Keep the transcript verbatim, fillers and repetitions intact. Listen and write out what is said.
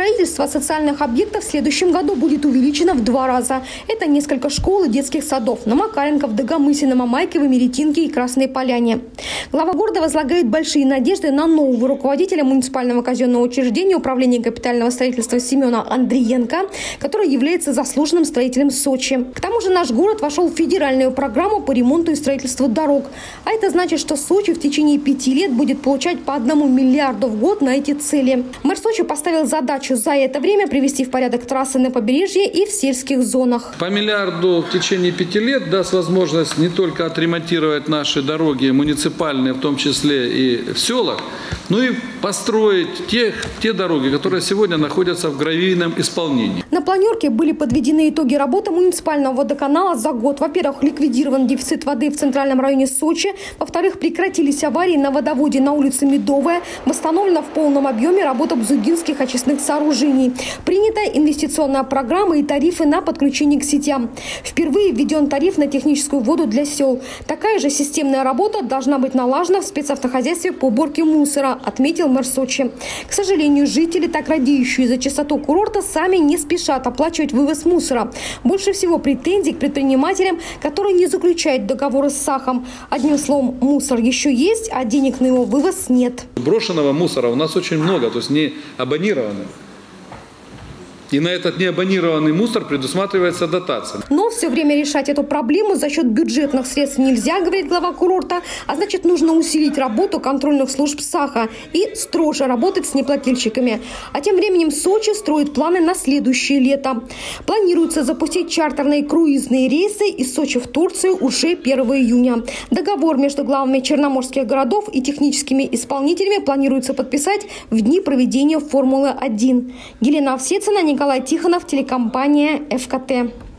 Строительство социальных объектов в следующем году будет увеличено в два раза. Это несколько школ и детских садов на Макаренко, в Дагомысе, на Мамайке, в Меретинке и Красной Поляне. Глава города возлагает большие надежды на нового руководителя муниципального казенного учреждения управления капитального строительства Семена Андриенко, который является заслуженным строителем Сочи. К тому же наш город вошел в федеральную программу по ремонту и строительству дорог. А это значит, что Сочи в течение пяти лет будет получать по одному миллиарду в год на эти цели. Мэр Сочи поставил задачу за это время привести в порядок трассы на побережье и в сельских зонах. По миллиарду в течение пяти лет даст возможность не только отремонтировать наши дороги муниципальные, в том числе и в селах, но и построить те, те дороги, которые сегодня находятся в гравийном исполнении. На планерке были подведены итоги работы муниципального водоканала за год. Во-первых, ликвидирован дефицит воды в центральном районе Сочи. Во-вторых, прекратились аварии на водоводе на улице Медовая. Восстановлена в полном объеме работа бзугинских очистных сооружений. Принята инвестиционная программа и тарифы на подключение к сетям. Впервые введен тариф на техническую воду для сел. Такая же системная работа должна быть налажена в спецавтохозяйстве по уборке мусора, отметил мэр Сочи. К сожалению, жители, так радеющие за чистоту курорта, сами не спешат оплачивать вывоз мусора. Больше всего претензий к предпринимателям, которые не заключают договоры с САХом. Одним словом, мусор еще есть, а денег на его вывоз нет. Брошенного мусора у нас очень много, то есть не абонированных. И на этот неабонированный мусор предусматривается дотация. Но все время решать эту проблему за счет бюджетных средств нельзя, говорит глава курорта. А значит, нужно усилить работу контрольных служб САХа и строже работать с неплательщиками. А тем временем Сочи строит планы на следующее лето. Планируется запустить чартерные круизные рейсы из Сочи в Турцию уже первого июня. Договор между главами черноморских городов и техническими исполнителями планируется подписать в дни проведения Формулы один. Елена Овсецина, Николай Тихонов, телекомпания эф ка тэ.